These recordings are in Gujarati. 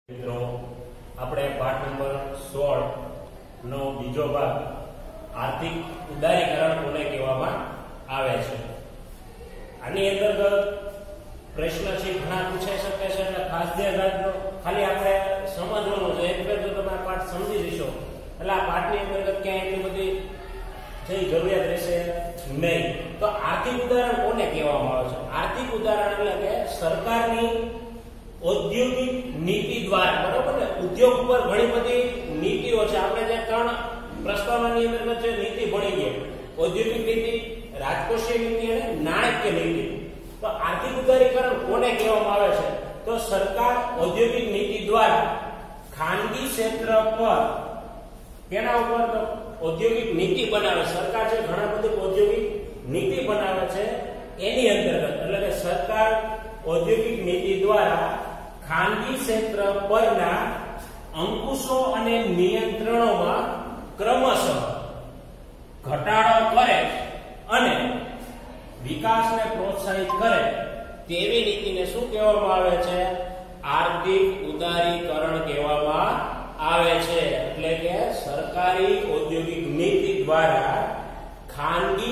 મિત્રો આપણે પાઠ નંબર 16 નો બીજો ભાગ આર્થિક ઉદારીકરણ કોને કહેવામાં આવે છે। આની અંતર્ગત પ્રશ્ન છે ઘણા પૂછાઈ શકે છે, એટલે ખાસ ધ્યાન રાખજો। ખાલી આપણે સમજવાનું છે, એક ફેર જો તમે આ પાઠ સમજી જશો એટલે આ પાઠની અંતર્ગત ક્યાંય એટલી બધી જરૂરિયાત રહેશે નહીં। તો આર્થિક ઉદાહરણ કોને કહેવામાં આવે છે? આર્થિક ઉદાહરણ એટલે કે સરકારની ઔદ્યોગિક નીતિ દ્વારા, બરોબર ને, ઉદ્યોગ પર ઘણી બધી નીતિઓ છે। આપણે જે ત્રણ પ્રસ્તાવની અંતર્ગત જે નીતિ ભણી ગયા, ઔદ્યોગિક નીતિ, રાજકોષીય નીતિ અને નાણાકીય નીતિ। તો આર્થિક ઉદારીકરણ કોને કહેવામાં આવે છે? તો સરકાર ઔદ્યોગિક નીતિ દ્વારા ખાનગી ક્ષેત્ર પર તેના ઉપર તો ઔદ્યોગિક નીતિ બનાવે, સરકાર જે ઘણા બધી ઔદ્યોગિક નીતિ બનાવે છે એની અંતર્ગત, એટલે કે સરકાર ઔદ્યોગિક નીતિ દ્વારા ખાનગી ક્ષેત્ર પરના અંકુશો અને નિયંત્રણોમાં ક્રમશઃ ઘટાડો કરે અને વિકાસને પ્રોત્સાહિત કરે તેવી નીતિને શું કહેવામાં આવે છે? આર્થિક ઉદારીકરણ કહેવામાં આવે છે। એટલે કે સરકારી ઔદ્યોગિક નીતિ દ્વારા ખાનગી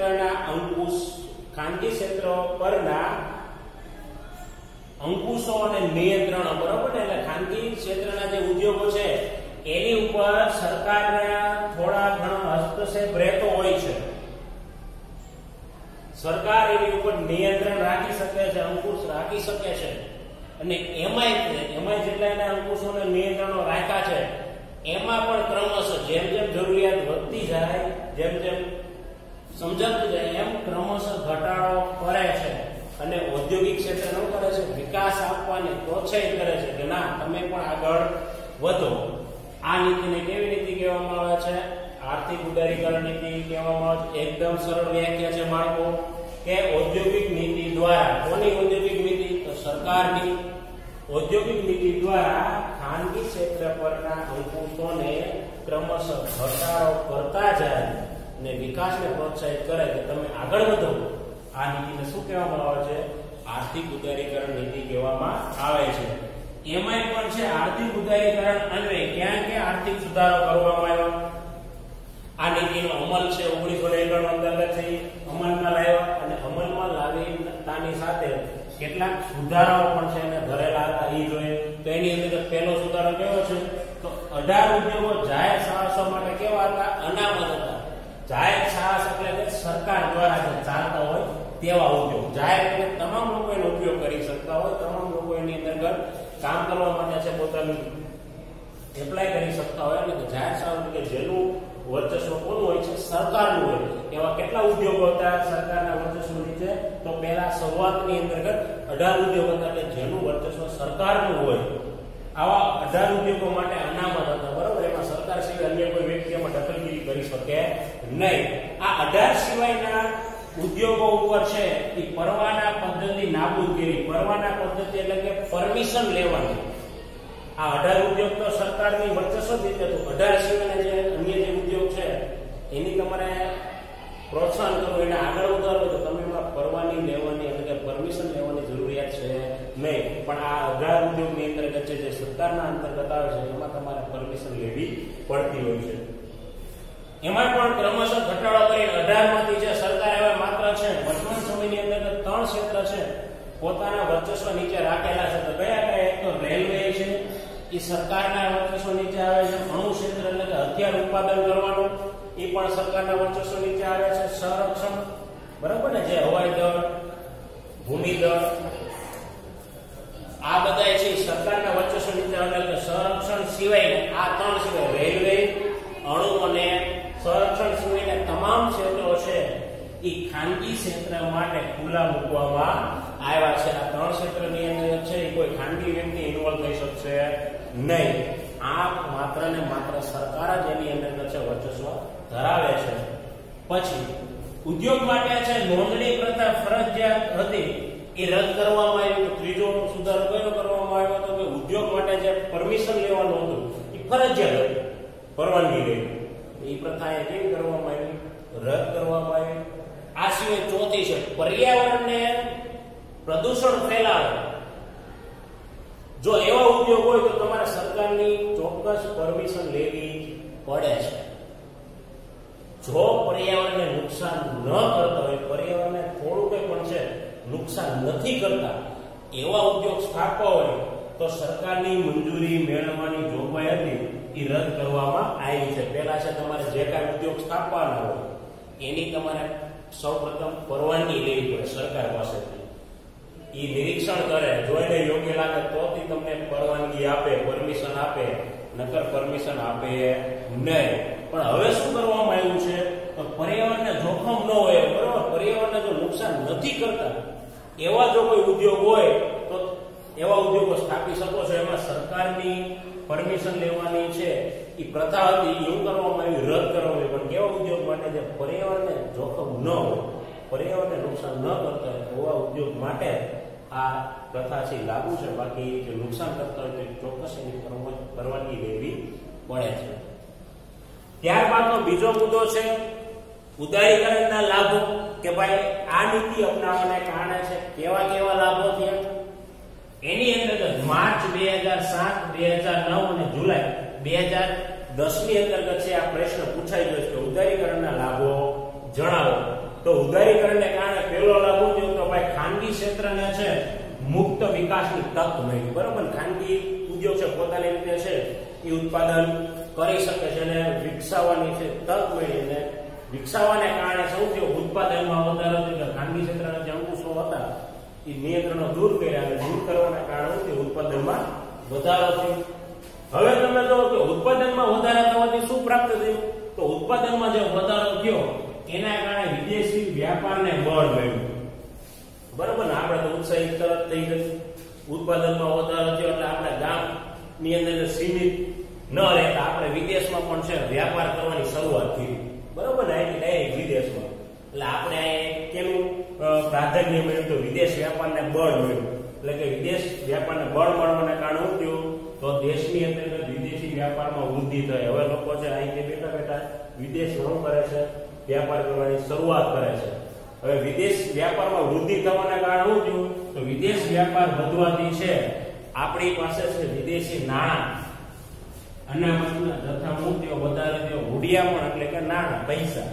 ક્ષેત્ર પરના અંકુશો અને નિયંત્રણો, બરોબર ને, એટલે ખાનગી ક્ષેત્રના જે ઉદ્યોગો છે એની ઉપર સરકારના થોડા ઘણો હસ્તક્ષેપ રહેતો હોય છે। સરકાર એની ઉપર નિયંત્રણ રાખી શકે છે, અંકુશ રાખી શકે છે, અને એમાં જેટલા એના અંકુશો અને નિયંત્રણો રાખ્યા છે એમાં પણ ક્રમશઃ જેમ જેમ જરૂરિયાત વધતી જાય, જેમ જેમ સમજાતું જાય એમ ક્રમશઃ ઘટાડો કરે છે અને ઔદ્યોગિક ક્ષેત્રનો કરે છે વિકાસ આપવાને પ્રોત્સાહિત કરે છે કે ના, તમે પણ આગળ વધો। આ નીતિને કેવી નીતિ કહેવામાં આવે છે? આર્થિક ઉદારીકરણ નીતિ કહેવામાં આવે છે। એકદમ સરળ વ્યાખ્યા છે બાળકો, કે ઔદ્યોગિક નીતિ દ્વારા, કોની ઔદ્યોગિક નીતિ? તો સરકારની ઔદ્યોગિક નીતિ દ્વારા ખાનગી ક્ષેત્ર પરના અંકુશોને ક્રમશઃ ઘટાડો કરતા જાય અને વિકાસને પ્રોત્સાહિત કરે કે તમે આગળ વધો। આ નીતિને શું કહેવામાં આવે છે? આર્થિક ઉદારીકરણ નીતિ કહેવામાં આવે છે। એમાંય પણ છે આર્થિક ઉદારીકરણ અન્વયે ક્યાં ક્યાં આર્થિક સુધારો કરવામાં આવ્યો? આ નીતિનો અમલ છે 1991 અંતર્ગત છે અમલમાં લાવ્યા, અને અમલમાં લાવીતાની સાથે કેટલાક સુધારાઓ પણ છે એને ધરેલા હતા એ જોઈએ। તો એની અંદર પહેલો સુધારો કેવો છે? તો 18 ઉદ્યોગો જાહેર સાહસો માટે કેવા હતા? અનામત હતા। જાહેર સાહસ એટલે કે સરકાર દ્વારા જે ચાલતા હોય તેવા ઉદ્યોગ, જાહેર એટલે તમામ લોકો એનો ઉપયોગ કરી શકતા હોય, તમામ લોકો એની અંતર્ગત કામ કરવા માટે છે પોતાનું એપ્લાય કરી શકતા હોય, એટલે જાહેર સાહસ એટલે જેનું વર્ચસ્વ કોનું હોય છે? સરકારનું હોય। એવા કેટલા ઉદ્યોગો હતા સરકારના વર્ચસ્વ નીચે? તો પહેલા શરૂઆતની અંતર્ગત 18 ઉદ્યોગો હતા કે જેનું વર્ચસ્વ સરકારનું હોય। આવા 18 ઉદ્યોગો માટે અનામત હતા, બરોબર? એમાં સરકાર સિવાય અન્ય કોઈ વ્યક્તિ એમાં દખલગીરી કરી શકે નહીં। આ 18 સિવાયના ઉદ્યોગો ઉપર છે એ પરવાના પદ્ધતિ નાબૂદ કરી। પરવાના પદ્ધતિ એટલે કે પરમિશન લેવાની। આ 18 ઉદ્યોગ તો સરકારની વર્ચસ્વ નીચે હતું, 18 સિવાયના જે અન્ય જે ઉદ્યોગ છે એની તમારે પ્રોત્સાહન કરવું, એને આગળ વધારવું, તો તમે એમાં પરવાની લેવાની એટલે કે પરમિશન લેવાની જરૂરિયાત છે નહીં। પણ આ 18 ઉદ્યોગની અંતર્ગત છે જે સરકારના અંતર્ગત આવે છે એમાં તમારે પરમિશન લેવી પડતી હોય છે। એમાં પણ ક્રમશઃ ઘટાડો કરી 18 માંથી જે સરકાર હવે માત્ર છે વર્તમાન સમયની અંતર્ગત 3 ક્ષેત્ર છે પોતાના વર્ચસ્વ નીચે રાખેલા છે। તો કયા કયા? એક તો રેલવે છે, એ સરકારના વર્ચસ્વ નીચે આવે છે। અણુ ક્ષેત્ર એટલે કે હથિયાર ઉત્પાદન કરવાનું, એ પણ સરકારના વર્ચસ્વ નીચે આવે છે। સંરક્ષણ, બરાબર ને, જે હવાઈ દળ, ભૂમિ દળ, આ બધા છે સરકારના વર્ચસ્વ નીચે આવે। એટલે સંરક્ષણ સિવાય આ 3 સિવાય રેલવે, અણુ અને સંરક્ષણ સિવાયના તમામ ક્ષેત્રો છે એ ખાનગી ક્ષેત્ર માટે ખુલ્લા મૂકવામાં આવ્યા છે। આ 3 ક્ષેત્રની અંદર છે એ કોઈ ખાનગી વ્યક્તિ ઇન્વોલ્વ થઈ શકશે નહીં। આ માત્ર ને માત્ર સરકાર જ એની અંદર છે વર્ચસ્વ ધરાવે છે। પછી ઉદ્યોગ માટે છે નોંધણી પ્રથા ફરજિયાત હતી એ રદ કરવામાં આવી। તો ત્રીજો સુધારો કયો કરવામાં આવ્યો? તો કે ઉદ્યોગ માટે જે પરમિશન લેવાનું હતું એ ફરજિયાત હતું, પરવાનગી લેવી, એ પ્રથા એ કેવી કરવામાં આવી? રદ કરવામાં આવી। આ સિવાય ચોથી છે પર્યાવરણને પ્રદૂષણ ફેલાવે જો એવા ઉદ્યોગ હોય તો તમારે સરકારની ચોક્કસ પરમિશન લેવી પડે છે. જો પર્યાવરણને નુકસાન ન કરતા હોય, પર્યાવરણને થોડું કંઈ પણ છે નુકસાન નથી કરતા એવા ઉદ્યોગ સ્થાપવા હોય તો સરકારની મંજૂરી મેળવવાની જોગવાઈ હતી એ રદ કરવામાં આવી છે. પહેલા છે તમારે જે કાંઈ ઉદ્યોગ સ્થાપવાના હોય એની તમારે સૌપ્રથમ પરવાનગી લેવી પડે સરકાર પાસેથી. એ નિરીક્ષણ કરે, જોઈને યોગ્ય લાગે તો તમને પરવાનગી આપે, પરમિશન આપે, નકર પરમિશન આપે નહીં. પણ હવે શું કરવામાં આવ્યું છે તો પર્યાવરણને જોખમ ન હોય, બરોબર, પર્યાવરણને જો નુકસાન નથી કરતા એવા જો કોઈ ઉદ્યોગ હોય તો એવા ઉદ્યોગો સ્થાપી શકો છો. એમાં સરકારની પરમિશન લેવાની છે એ પ્રથા હતી, એવું કરવામાં આવી, રદ કરવામાં આવી. પણ કેવા ઉદ્યોગ માટે જે પર્યાવરણને જોખમ ન હોય, પર્યાવરણને નુકસાન ન કરતા હોય એવા ઉદ્યોગ માટે આ પ્રથા છે લાગુ છે. બાકી જે નુકસાન કરતા હોય તો ચોક્કસ એની પરવાનગી લેવી પડે છે. ત્યારબાદનો બીજો મુદ્દો છે ઉદારીકરણના લાભો, કે ભાઈ આ નીતિ અપનાવવાને કારણે છે કેવા કેવા લાભો થયા. એની અંતર્ગત માર્ચ 2007, 2009 અને જુલાઈ 2010 ની અંતર્ગત છે આ પ્રશ્ન પૂછાઈ ગયો છે કે ઉદારીકરણના લાભો જણાવો. તો ઉદારીકરણને કારણે પહેલો લાભ થયો તો ભાઈ ખાનગી ક્ષેત્રને છે મુક્ત વિકાસની તક મળી. બરોબર, ખાનગી ઉદ્યોગ છે પોતાની રીતે છે એ ઉત્પાદન કરી શકે છે અને વિકસાવવાની છે તક મળી. અને વિકસાવવાને કારણે સૌથી ઉત્પાદનમાં વધારો થયો. ખાનગી ક્ષેત્રના જે અંકુશો હતા એ નિયંત્રણો દૂર કર્યા અને દૂર કરવાના કારણે ઉત્પાદનમાં વધારો થયો. હવે તમે જો કે ઉત્પાદનમાં વધારો થવાથી શું પ્રાપ્ત થયું તો ઉત્પાદનમાં જે વધારો થયો એના કારણે વિદેશી વ્યાપારને બળ મળ્યું. બરોબર ને, આપણે તો ઉત્સાહિત તરત થઈ ગયું. ઉત્પાદનમાં વધારો થયો એટલે આપણે ગામની અંદર સીમિત ન રહેતા આપણે વિદેશમાં પણ છે વ્યાપાર કરવાની શરૂઆત થઈ. બરોબર ને, ડાયરેક્ટ વિદેશમાં. એટલે આપણે કેનું પ્રાધાન્ય મળ્યું તો વિદેશ વ્યાપારને બળ મળ્યું. એટલે કે વિદેશ વ્યાપારને બળ મળવાના કારણે શું થયું તો દેશની અંદર વિદેશી વ્યાપારમાં વૃદ્ધિ થઈ. હવે લોકો છે અહીંથી બેઠા બેઠા વિદેશ શું કરે છે, વ્યાપાર કરવાની શરૂઆત કરે છે. હવે વિદેશ વ્યાપારમાં વૃદ્ધિ થવાના કારણે શું થયું તો વિદેશ વ્યાપાર વધવાથી છે આપણી પાસે છે વિદેશી નાણાં અનામતના જથ્થા મૂક્યો વધારે થયો. હુડિયામણ એટલે કે નાણાં, પૈસા.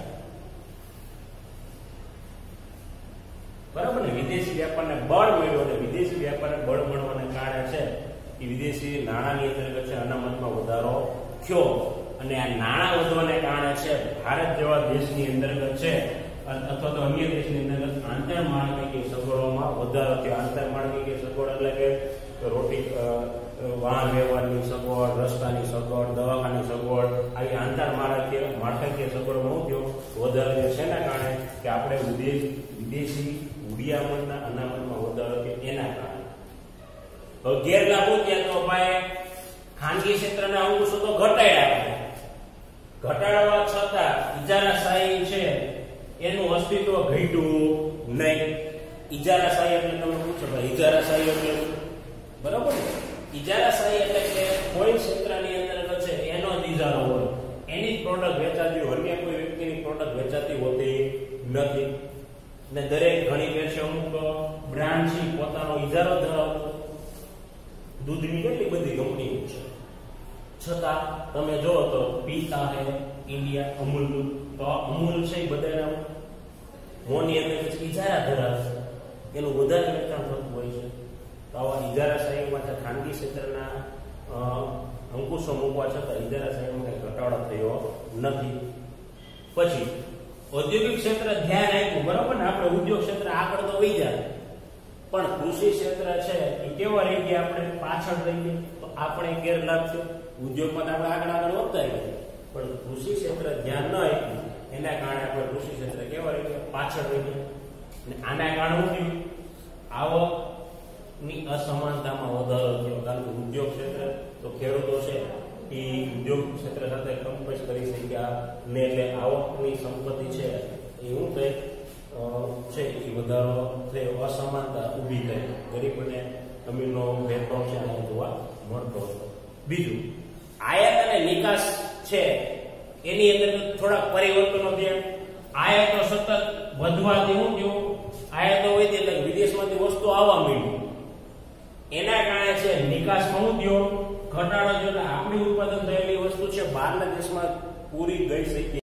બરાબર ને, વિદેશી વ્યાપારને બળ મળ્યો અને વિદેશી વ્યાપારને બળ મળવાને કારણે છે એ વિદેશી નાણાંની અંતર્ગત છે અનામતમાં વધારો થયો. અને આ નાણાં વધવાને કારણે છે ભારત જેવા દેશની અંતર્ગત છે અથવા તો અન્ય દેશની અંતર્ગત આંતરમાળખાકીય સગવડોમાં વધારો થયો. આંતરમાળખાકીય સગવડ એટલે કે રોટી, વાહન વ્યવહારની સગવડ, રસ્તાની સગવડ, દવાખાની સગવડ, આવી આંતરમાળખાકીય સગવડમાં થયો વધારો થયો. શેના કારણે કે આપણે વિદેશી હુડિયામણના અનામતમાં વધારો થયો એના કારણે. હવે ગેરલાભો ત્યાં તો ભાઈ ખાનગી ક્ષેત્રના અંકુશો તો ઘટાડ્યા. ઘટાડવા છતાં ઇજારાશાહી છે એનું અસ્તિત્વ ઘટ્યું નહીં. ઇજારાશાહી એટલે તમે પૂછો ભાઈ ઇજારાશાહી એટલે બરાબર ને, ઇજારાશાહી એટલે કે કોઈ ક્ષેત્રની અંદર છે એનો જ ઇજારો હોય, એની જ પ્રોડક્ટ વેચાતી હોય, અન્ય કોઈ વ્યક્તિની પ્રોડક્ટ વેચાતી હોતી નથી. ને દરેક ઘણી વેચે અમુક બ્રાન્ડ છે પોતાનો ઇજારો ધરાવતો. દૂધની કેટલી બધી કંપનીઓ છે છતાં તમે જો તો પીતા હે ઇન્ડિયા, અમૂલ દૂધ, તો અમૂલ છે એ બધાના મોની અંદર ઇજારા ધરાવે છે, એનું વધારે વેચાણ થતું હોય છે. તો આવા ઇજારાશાહીમાં ખાનગી ક્ષેત્રના અંકુશો મૂકવા છતાં ઇજારાશાહીમાં કઈ ઘટાડો થયો નથી. પછી ઔદ્યોગિક ક્ષેત્ર ધ્યાન આપ્યું. બરાબર ને, આપણે ઉદ્યોગ ક્ષેત્ર આગળ તો વહી જાય પણ કૃષિ ક્ષેત્ર છે એ કેવા રહી ગયા, આપણે પાછળ રહી ગયા. તો આપણે ગેરલાભ છે. ઉદ્યોગમાં આપણે આગળ વધતા ગયા પણ કૃષિ ક્ષેત્ર ધ્યાન ન આપ્યું એના કારણે આપણે કૃષિ ક્ષેત્ર કેવા રહી ગયા, પાછળ રહી ગયા. અને આના કારણે આવકની અસમાનતામાં વધારો થયો. કારણ કે ઉદ્યોગ ક્ષેત્ર તો ખેડૂતો છે એ ઉદ્યોગ ક્ષેત્ર સાથે કમ્પેર કરી શક્યા ને, એટલે આવકની સંપત્તિ છે એ શું થાય છે એ વધારો થયો, અસમાનતા ઊભી થઈ, ગરીબ અને અમીરનો ભેદભાવ છે અહીંયા જોવા મળતો હતો. બીજું, આયાત અને નિકાસ છે એની અંદર થોડાક પરિવર્તનો થયા. આયાતો સતત વધવાથી શું થયું, આયાતો હોય એટલે વિદેશમાંથી વસ્તુ આવવા માંડી. એના કારણે છે નિકાસમાં હું થયો ઘટાડો થયો, એટલે આપણી ઉત્પાદન થયેલી વસ્તુ છે બહારના દેશમાં પૂરી ગઈ શકીએ.